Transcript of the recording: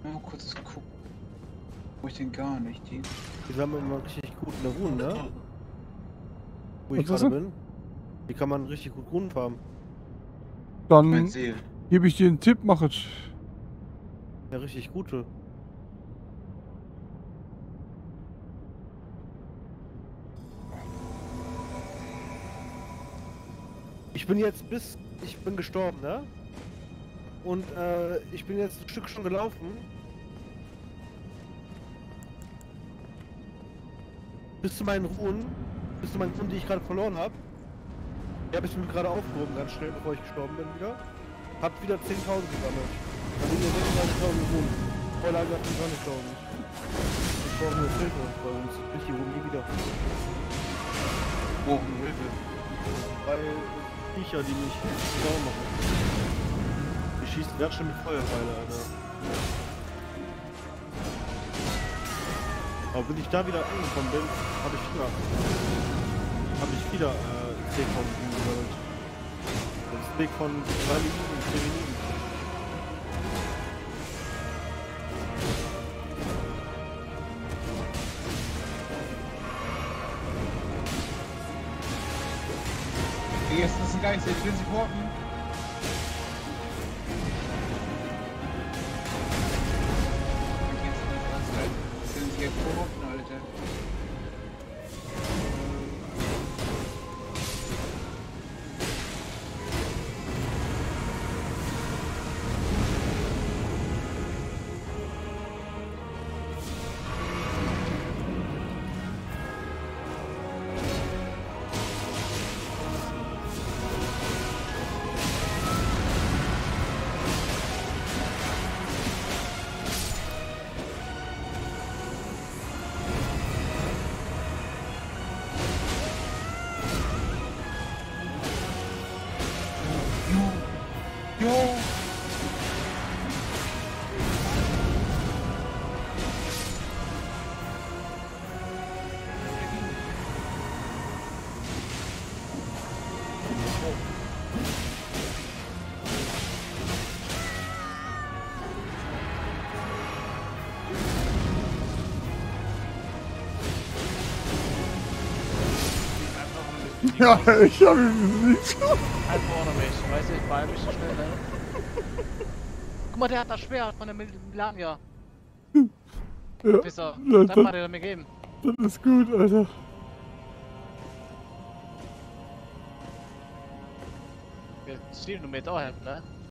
Mal kurz gucken. Wo ich den gar nicht, die. Die haben immer richtig gut in der Ruhen, ne? Wo ich Was ist gerade das? bin. Die kann man richtig gut Runen farmen. Mein Dann Seel. gebe ich dir einen Tipp, mach es. Ja, richtig gute. Ich bin jetzt ich bin gestorben, ne? Und ich bin jetzt ein Stück schon gelaufen. Bis zu meinen Ruhen, die ich gerade verloren habe. Die habe ich mir gerade aufgehoben, ganz schnell, bevor ich gestorben bin wieder. Hab wieder 10.000 gesammelt. Dann liegen ja 36.000 Ruhen. Vorlage hat 20.000. Ich brauche nur Hilfe bei uns. Ich hier oben nie wieder. Oh, Hilfe. Weil Viecher, die mich sauer machen. Die schießen ganz schön mit Feuerpfeile, Alter. Aber wenn ich da wieder angekommen bin, habe ich wieder 10.000 gesammelt. Das ist Weg von 2 Minuten, 10 Minuten. Jetzt ist ein Geist, ich will sie porten. Ich will sie jetzt porten, Alter. Jo! Ja, ich habe ihn besiegt. Halt vorne mich, weißt du, ich war ein bisschen schnell, ne? Guck mal, der hat das Schwert von der Milania. Ja, Pisser. das, Das hat er mir gegeben. das ist gut, Alter. Wir zielen nur mit auch helfen, ne?